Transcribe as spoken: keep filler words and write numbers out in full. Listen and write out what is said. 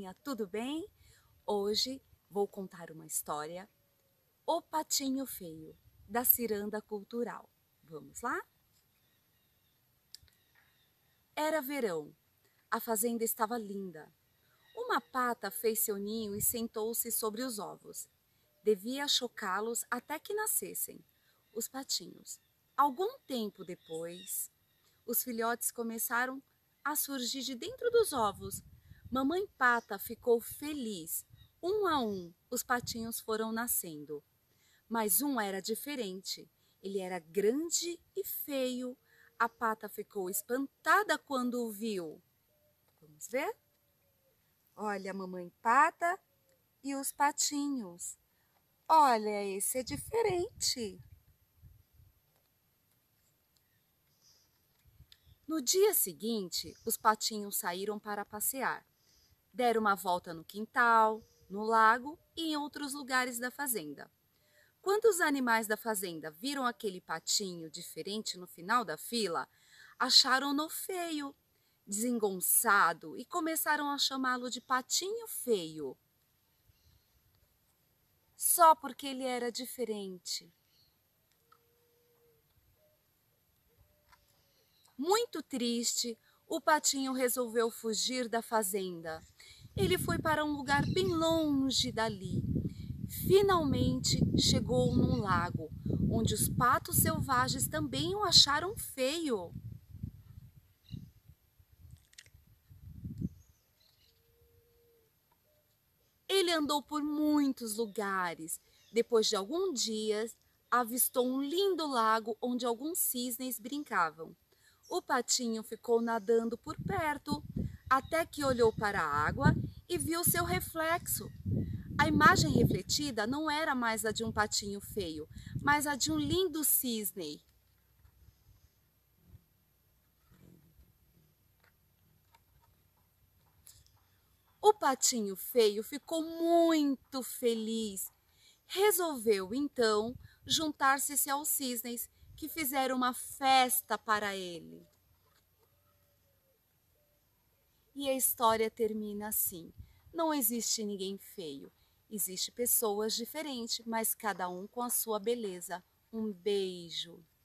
turminha, tudo bem? Hoje vou contar uma história, O Patinho Feio, da Ciranda Cultural. Vamos lá? Era verão. A fazenda estava linda. Uma pata fez seu ninho e sentou-se sobre os ovos. Devia chocá-los até que nascessem, os patinhos. Algum tempo depois, os filhotes começaram a surgir de dentro dos ovos. Mamãe Pata ficou feliz. Um a um, os patinhos foram nascendo. Mas um era diferente. Ele era grande e feio. A Pata ficou espantada quando o viu. Vamos ver? Olha a Mamãe Pata e os patinhos. Olha, esse é diferente. No dia seguinte, os patinhos saíram para passear. Deram uma volta no quintal, no lago e em outros lugares da fazenda. Quando os animais da fazenda viram aquele patinho diferente no final da fila, acharam-no feio, desengonçado e começaram a chamá-lo de Patinho Feio. Só porque ele era diferente. Muito triste, o patinho resolveu fugir da fazenda. Ele foi para um lugar bem longe dali. Finalmente chegou num lago, onde os patos selvagens também o acharam feio. Ele andou por muitos lugares. Depois de alguns dias, avistou um lindo lago onde alguns cisnes brincavam. O patinho ficou nadando por perto, até que olhou para a água e viu seu reflexo. A imagem refletida não era mais a de um patinho feio, mas a de um lindo cisne. O patinho feio ficou muito feliz. Resolveu, então, juntar-se aos cisnes, que fizeram uma festa para ele. E a história termina assim. Não existe ninguém feio. Existem pessoas diferentes, mas cada um com a sua beleza. Um beijo.